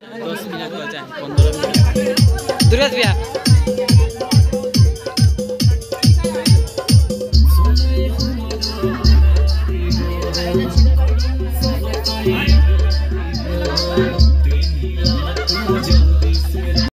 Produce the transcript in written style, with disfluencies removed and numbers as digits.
10 minute बचा है, 15 minute. Durgesh भैया Yeah.